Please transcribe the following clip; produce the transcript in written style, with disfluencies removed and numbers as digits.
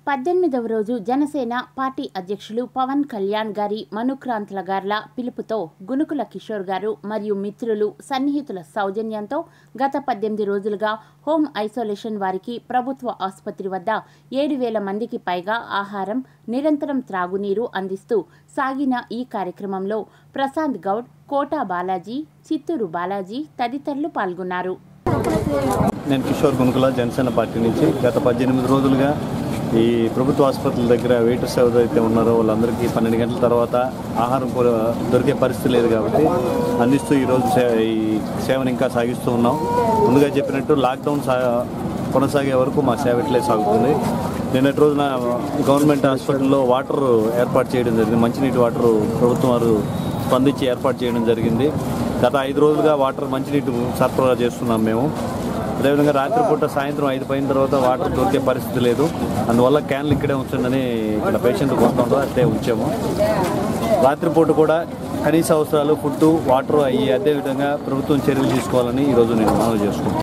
18వ రోజు జనసేన పార్టీ అధ్యక్షులు పవన్ కళ్యాణ్ గారి మనుక్రాంతుల గార్ల పిలుపుతో గునుకుల కిషోర్ గారు మరియు మిత్రులు సన్నిహితుల సౌజన్యంతో గత 18 రోజులుగా హోమ్ ఐసోలేషన్ వారికి ప్రభుత్వ ఆసుపత్రి వద్ద 7,000 మందికి పైగా ఆహారం, నిరంతరం త్రాగునీరు అందిస్తూ సాగిన ఈ కార్యక్రమంలో ప్రశాంత్ గౌడ్, కోటా బాలాజీ, చిత్తూరు బాలాజీ తదితరులు పాల్గొన్నారు. నేను కిషోర్ గునుకుల జనసేన పార్టీ నుంచి గత 18 రోజులుగా ఈ ప్రభుత్వ ఆసుపత్రుల దగ్గర వెయిటర్స్ ఎవరైతే ఉన్నారో వాళ్ళందరికీ 12 గంటల తర్వాత ఆహారం దొరికే పరిస్థితి లేదు కాబట్టి అందిస్తూ ఈరోజు ఈ సేవను ఇంకా సాగిస్తూ ఉన్నాం. ముందుగా చెప్పినట్టు లాక్డౌన్ కొనసాగే వరకు మా సేవ ఇట్లే సాగుతుంది. నిన్నటి రోజున గవర్నమెంట్ హాస్పిటల్లో వాటర్ ఏర్పాటు చేయడం జరిగింది. మంచినీటి వాటర్ ప్రభుత్వం వారు స్పందించి ఏర్పాటు చేయడం జరిగింది. గత 5 రోజులుగా మంచినీటి సరఫరా చేస్తున్నాం మేము. అదేవిధంగా రాత్రిపూట సాయంత్రం 5 అయిన తర్వాత వాటర్ దొరికే పరిస్థితి లేదు. అందువల్ల క్యాన్లు ఇక్కడే ఉంచండి ఇక్కడ పేషెంట్ వస్తుండో అట్లే ఉంచాము. రాత్రిపూట కూడా కనీస అవసరాలు ఫుడ్, వాటర్ అయ్యి అదేవిధంగా ప్రభుత్వం చర్యలు తీసుకోవాలని ఈరోజు నేను మనవి చేసుకుంటాను.